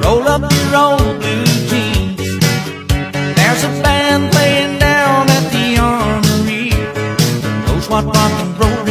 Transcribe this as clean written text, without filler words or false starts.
roll up your old blue jeans. There's a band playing down at the Armory. Knows what rock and roll